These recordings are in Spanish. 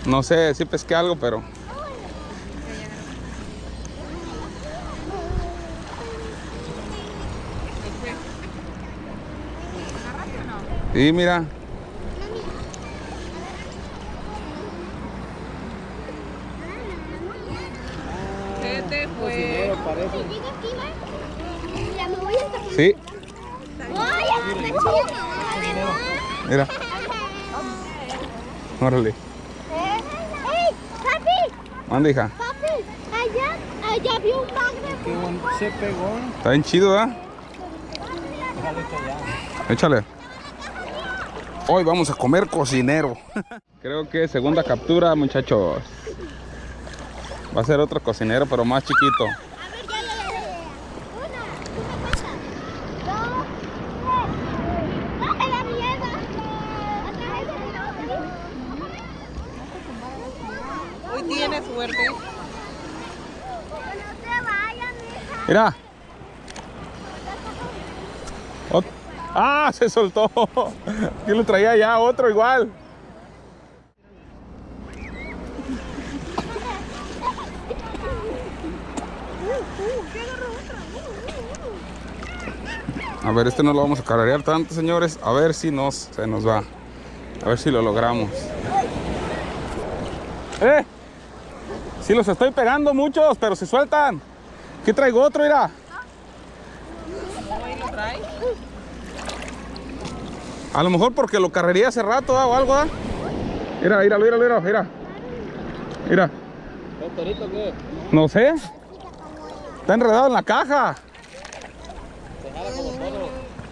No sé si pesqué algo, pero... Sí, mira. ¿Qué te fue? Sí. Mira. Órale. ¡Ey! ¡Papi! ¿Dónde, hija? ¡Papi! Allá vi un magre. Se pegó. Está bien chido, ¿verdad? Échale. Hoy vamos a comer cocinero. Creo que segunda captura, muchachos. Va a ser otro cocinero, pero más chiquito. A ver, ya. Una cosa. 2, 3. ¡No me da miedo! Hoy tiene suerte. No se vayan, hija. Mira. ¡Ah! Se soltó. Yo lo traía ya, otro igual. A ver, este no lo vamos a cararear tanto, señores. A ver si se nos va. A ver si lo logramos. Sí los estoy pegando muchos, pero se sueltan. Aquí traigo otro, mira. ¿Ahí lo trae? A lo mejor porque lo carrería hace rato o algo, ¿ah? Mira. Mira. ¿El torito qué? No sé. Está enredado en la caja. Se jala como todo.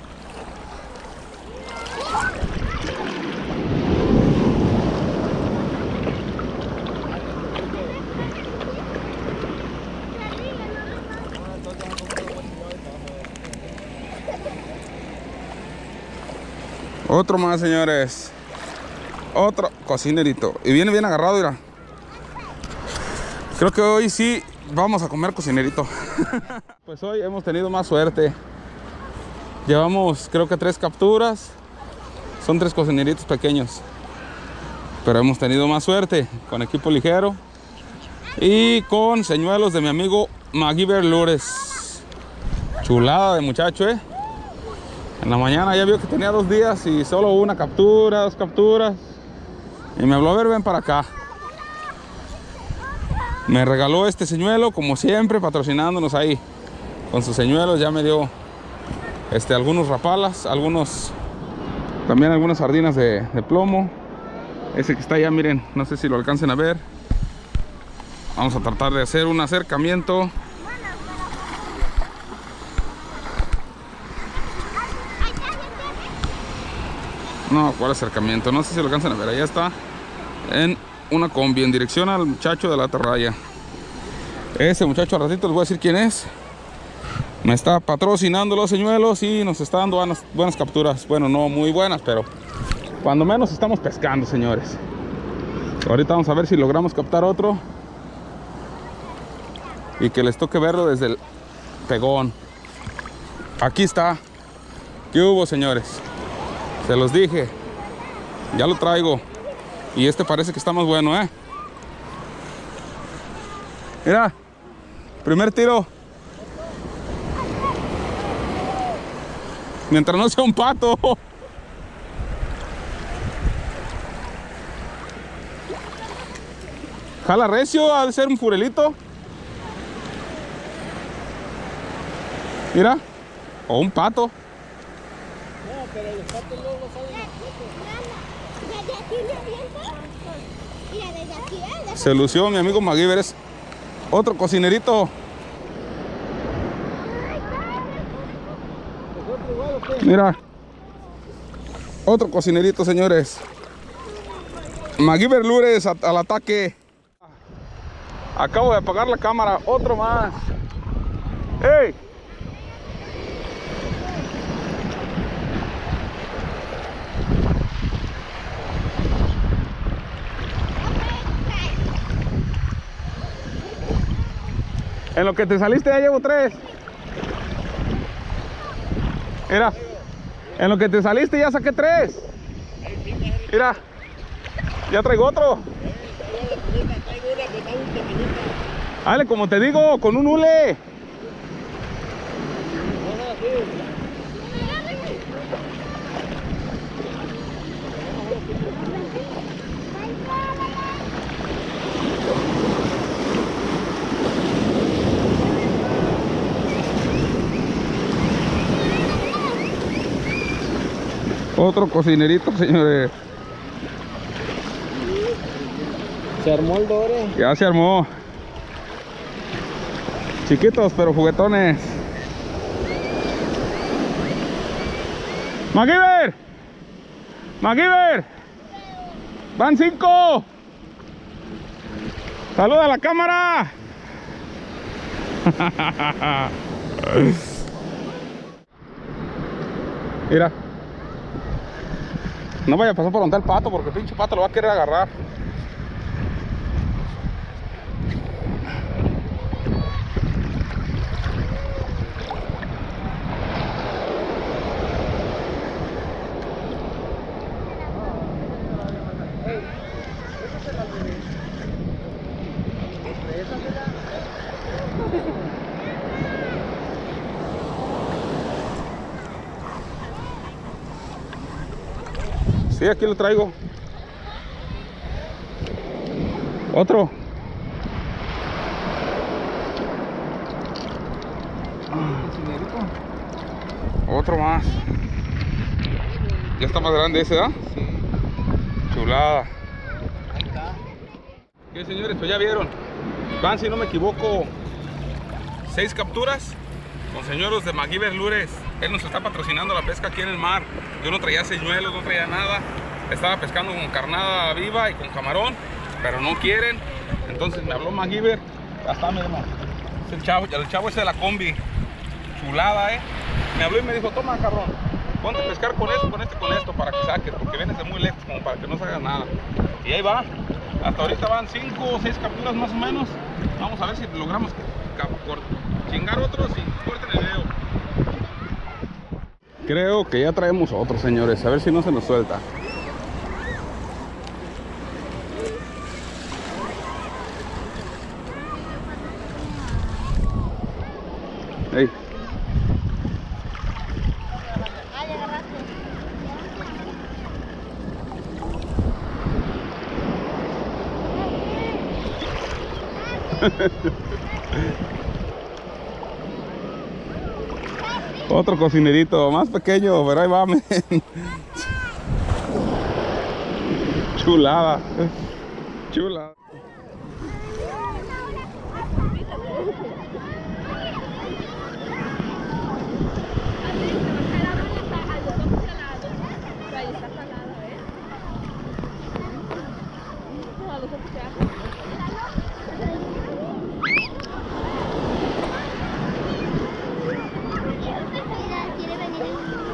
Otro más, señores. Otro cocinerito. Y viene bien agarrado, mira. Creo que hoy sí vamos a comer cocinerito. Pues hoy hemos tenido más suerte. Llevamos creo que 3 capturas. Son 3 cocineritos pequeños. Pero hemos tenido más suerte con equipo ligero. Y con señuelos de mi amigo MacGyver Lures. Chulada de muchacho, ¿eh? En la mañana ya vio que tenía 2 días y solo una captura, 2 capturas. Y me habló, a ver, ven para acá. Me regaló este señuelo, como siempre, patrocinándonos ahí. Con sus señuelos ya me dio algunos rapalas, también algunas sardinas de plomo. Ese que está allá, miren, no sé si lo alcancen a ver. Vamos a tratar de hacer un acercamiento. No, ¿cuál acercamiento? No sé si lo alcanzan a ver. Allá está en una combi en dirección al muchacho de la atarraya. Ese muchacho, al ratito les voy a decir quién es. Me está patrocinando los señuelos y nos está dando buenas capturas. Bueno, no muy buenas, pero cuando menos estamos pescando, señores. Ahorita vamos a ver si logramos captar otro y que les toque verlo desde el pegón. Aquí está. ¿Qué hubo, señores? Se los dije. Ya lo traigo. Y este parece que está más bueno, ¿eh? Mira. Primer tiro. Mientras no sea un pato. Jala recio, ha de ser un furelito. Mira. O un pato. No, pero los patos luego salen. ¿Desde aquí me aviento? Mira, desde aquí, Se lució mi amigo MacGyver. Es otro cocinerito. Mira. Otro cocinerito, señores. MacGyver Lures al ataque. Acabo de apagar la cámara. Otro más. ¡Ey! En lo que te saliste ya llevo 3. Mira. En lo que te saliste ya saqué 3. Mira. Ya traigo otro. Dale, como te digo, con un hule. Otro cocinerito, señores. Se armó el dore. Ya se armó. Chiquitos pero juguetones. ¡MacGyver! ¡MacGyver! ¡Van 5! ¡Saluda a la cámara! Mira. No vaya a pasar por donde está el pato, porque el pinche pato lo va a querer agarrar. Sí, aquí lo traigo. Otro. Otro más. Ya está más grande ese, ¿verdad? Sí. Chulada. Ahí está. ¿Qué, señores? Pues ya vieron. Van, si no me equivoco, 6 capturas con señores de MacGyver Lures. Él nos está patrocinando la pesca aquí en el mar. Yo no traía señuelos, no traía nada. Estaba pescando con carnada viva y con camarón, pero no quieren. Entonces me habló MacGyver. Ya está, mi hermano. Es el chavo ese de la combi. Chulada, Me habló y me dijo, toma, cabrón, ponte a pescar con esto, con esto, para que saques, porque vienes de muy lejos, como para que no salgas nada. Y ahí va. Hasta ahorita van 5 o 6 capturas más o menos. Vamos a ver si logramos chingar otros y corten el video. Creo que ya traemos otro, señores. A ver si no se nos suelta. Hey. Ay, agarraste. Otro cocinerito, más pequeño, pero ahí va, men. Chulada. Chulada. Quiere venir.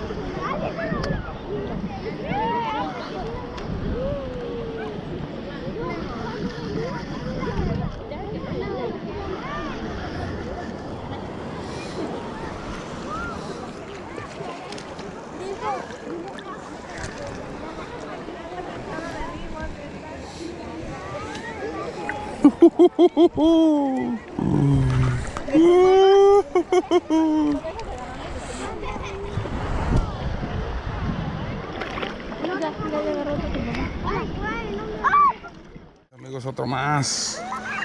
Amigos, otro más.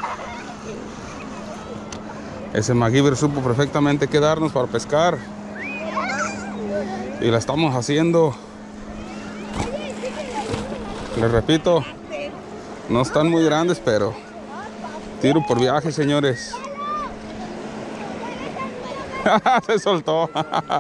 Ese MacGyver supo perfectamente qué darnos para pescar. Y la estamos haciendo. Les repito, no están muy grandes, pero tiro por viaje, señores. Se soltó.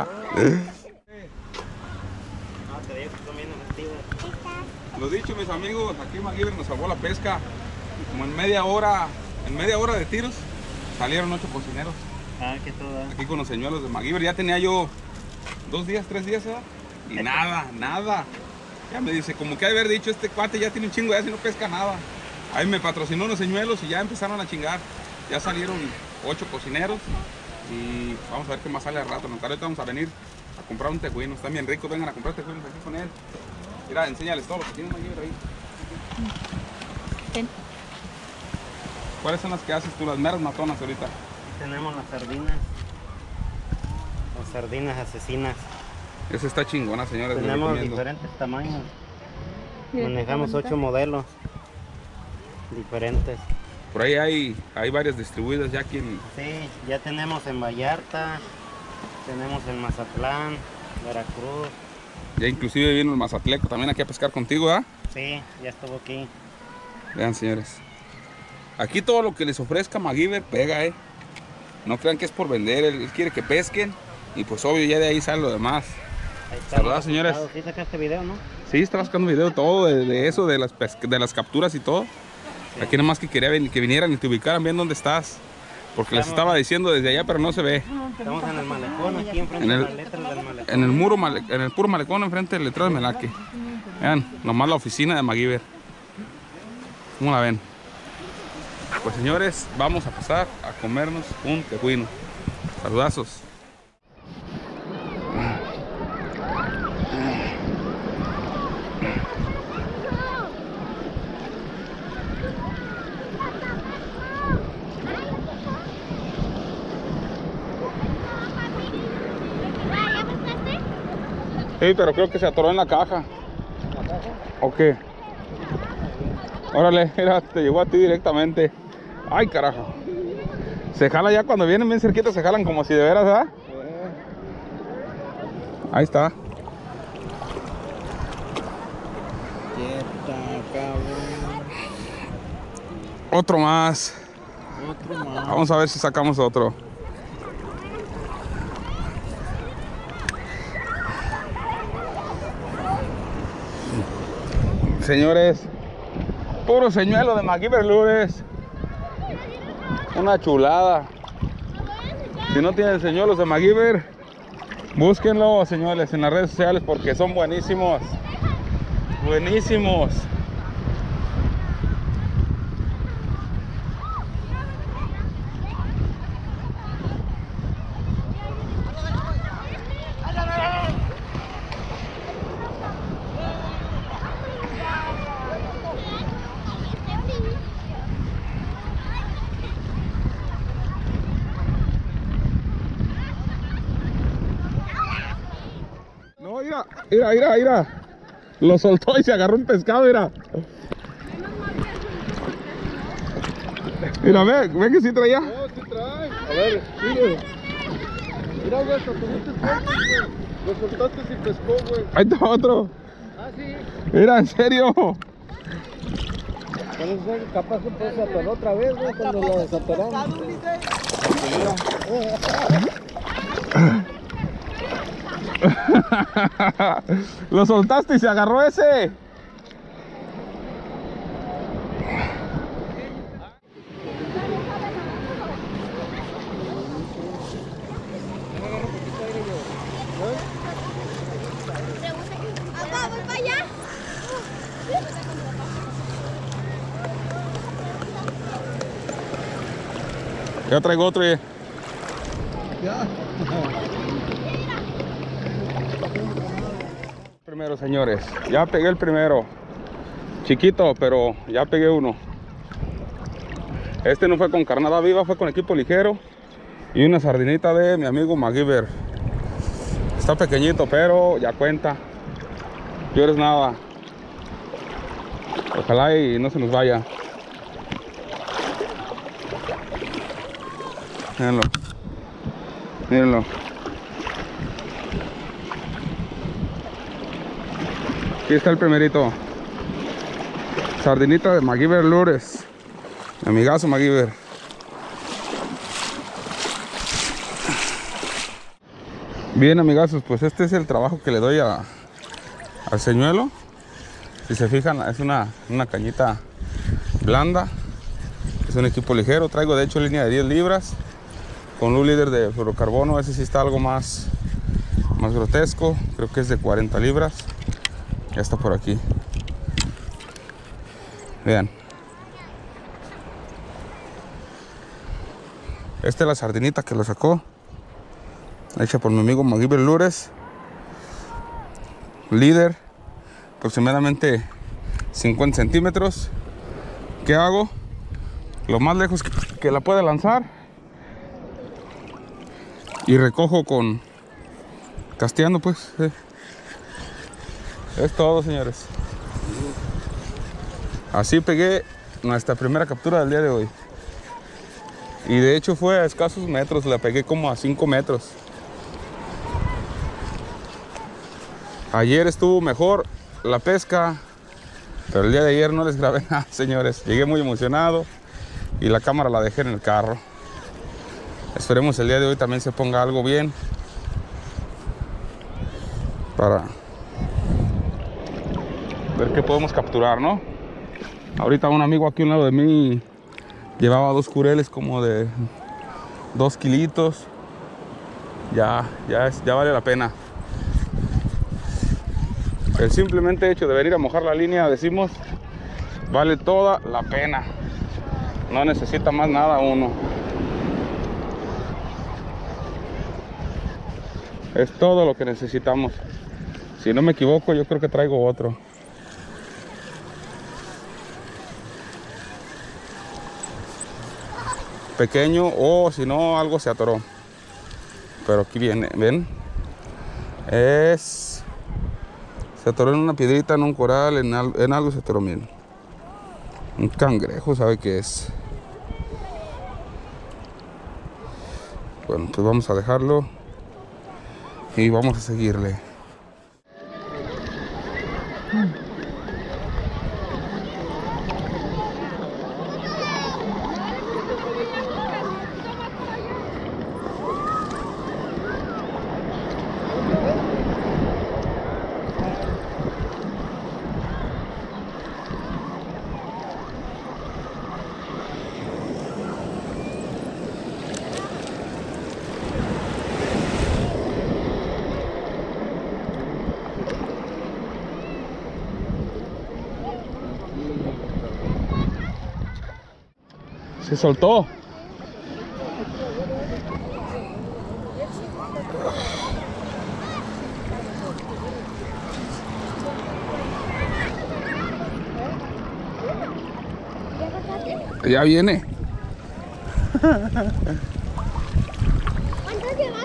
Lo dicho, mis amigos, aquí MacGyver nos salvó la pesca. Como en media hora de tiros, salieron 8 cocineros. Ah, que toda. Aquí con los señuelos de MacGyver. Ya tenía yo 2 días, 3 días, ¿verdad? Y nada. Ya me dice, como que haber dicho, este cuate ya tiene un chingo de y no pesca nada. Ahí me patrocinó unos señuelos y ya empezaron a chingar. Ya salieron 8 cocineros. Y vamos a ver qué más sale al rato. Ahorita vamos a venir a comprar un tejuino. Están bien ricos, vengan a comprar tejuinos aquí con él. Mira, enséñales todo lo que tiene MacGyver ahí. ¿Cuáles son las que haces tú, las meras matonas ahorita? Tenemos las sardinas. Las sardinas asesinas. Esa está chingona, señores. les Tenemos recomiendo. diferentes tamaños. Manejamos 8 modelos diferentes. Por ahí hay varias distribuidas ya aquí en... Sí, ya tenemos en Vallarta, tenemos en Mazatlán, Veracruz. Ya inclusive vino el Mazatleco también aquí a pescar contigo, ¿verdad? Sí, ya estuvo aquí. Vean, señores. Aquí todo lo que les ofrezca MacGyver pega, No crean que es por vender, él quiere que pesquen. Y pues obvio ya de ahí sale lo demás. Ahí está. Saludos, señores. Sí sacaste video, ¿no? Sí, estaba sacando video todo de eso, de las capturas y todo. Sí. Aquí nomás que quería que vinieran y te ubicaran bien dónde estás. Porque les estaba diciendo desde allá, pero no se ve. Estamos en el malecón, aquí enfrente de las letras del malecón. En el puro malecón, enfrente del letrero de Melaque. Vean, nomás la oficina de MacGyver. ¿Cómo la ven? Pues señores, vamos a pasar a comernos un tejuino. Saludazos. ¿Ya pescaste? Sí, pero creo que se atoró en la caja. ¿O qué? Órale, mira, te llegó a ti directamente. Ay, carajo. Se jala ya cuando vienen bien cerquitos, se jalan como si de veras, ¿verdad? Ahí está. Quieta, cabrón. Otro más. Otro más. Vamos a ver si sacamos otro. Señores, puro señuelo de MacGyver Lures. Una chulada. Si no tienen señuelos de MacGyver, búsquenlo, señores, en las redes sociales porque son buenísimos. Buenísimos. No, mira. Lo soltó y se agarró un pescado, mira. Mira, ve que sí traía. No, sí trae. A ver, mire. Mira, güey, hasta tuviste suerte, güey. Lo soltaste y pescó, güey. Ahí está otro. Ah, sí. Mira, en serio. Cuando se capaz que puede se atoró otra vez, güey, cuando lo desatoramos. Lo soltaste y se agarró ese. Papá, voy para allá. Ya traigo otro. Ya. Primero, señores, ya pegué el primero. Chiquito, pero ya pegué uno. Este no fue con carnada viva, fue con equipo ligero. Y una sardinita de mi amigo MacGyver. Está pequeñito, pero ya cuenta. Yo eres nada. Ojalá y no se nos vaya. Mírenlo. Mírenlo. Aquí está el primerito. Sardinita de MacGyver Lures. Mi amigazo MacGyver. Bien, amigazos, pues este es el trabajo que le doy al señuelo. Si se fijan, es una cañita blanda. Es un equipo ligero. Traigo de hecho línea de 10 libras. Con un líder de fluorocarbono. Ese sí está algo más grotesco. Creo que es de 40 libras. Ya está por aquí. Vean. Esta es la sardinita que lo sacó. Hecha por mi amigo MacGyver Lures. Líder. Aproximadamente 50 centímetros. ¿Qué hago? lo más lejos que la pueda lanzar. Y recojo con casteando, pues. Es todo, señores. Así pegué nuestra primera captura del día de hoy. Y de hecho fue a escasos metros, la pegué como a 5 metros. Ayer estuvo mejor la pesca, pero el día de ayer no les grabé nada, señores. Llegué muy emocionado y la cámara la dejé en el carro. Esperemos el día de hoy también se ponga algo bien para ver qué podemos capturar, ¿no? Ahorita un amigo aquí a un lado de mí llevaba 2 cureles como de 2 kilitos. Ya vale la pena. El simplemente hecho de venir a mojar la línea, decimos, vale toda la pena. No necesita más nada uno. Es todo lo que necesitamos. Si no me equivoco, yo creo que traigo otro. Pequeño o si no, algo se atoró. Pero aquí viene, ¿ven? Se atoró en una piedrita, en un coral, en algo se atoró, miren. Un cangrejo, ¿sabe qué es? Bueno, pues vamos a dejarlo y vamos a seguirle. Se soltó. Ya viene. ¿Cuántos llevas?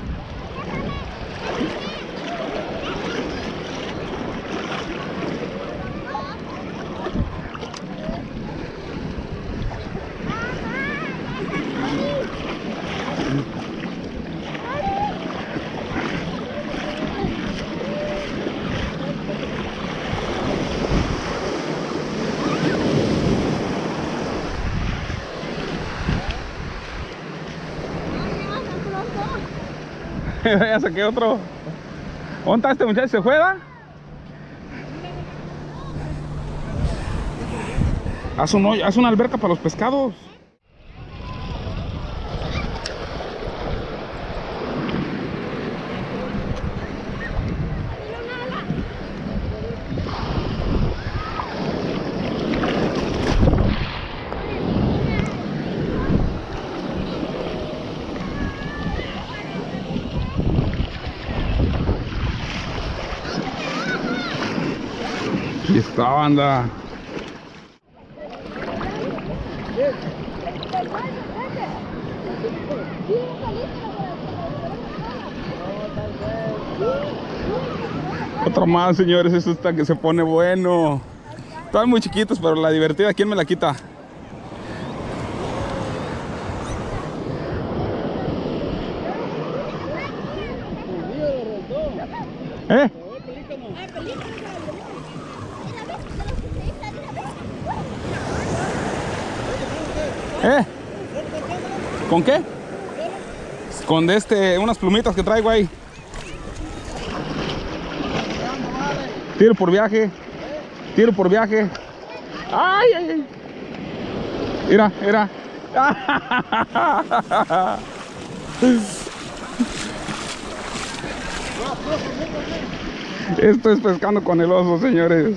Ya saqué otro. ¿Dónde está este muchacho? ¿Se juega? Haz una alberca para los pescados. Y esta banda. Otro más, señores. Esto está que se pone bueno. Están muy chiquitos, pero la divertida, ¿quién me la quita? ¿Eh? ¿Con qué? Con unas plumitas que traigo ahí. Tiro por viaje. Tiro por viaje. Ay, ay, ay. Mira, mira. Esto es pescando con el oso, señores.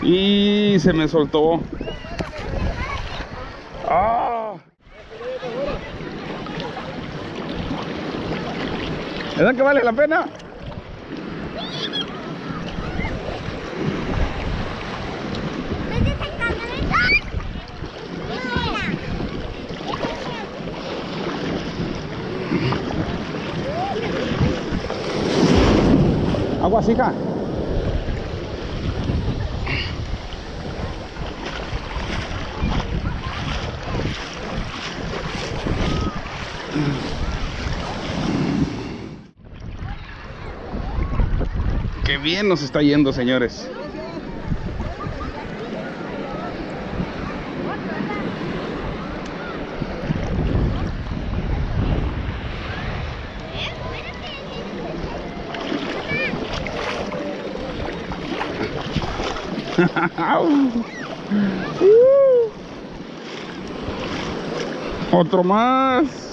Y se me soltó. ¡Ah! ¿Verdad que vale la pena? Aguas, hija. Qué bien nos está yendo, señores. Otro más.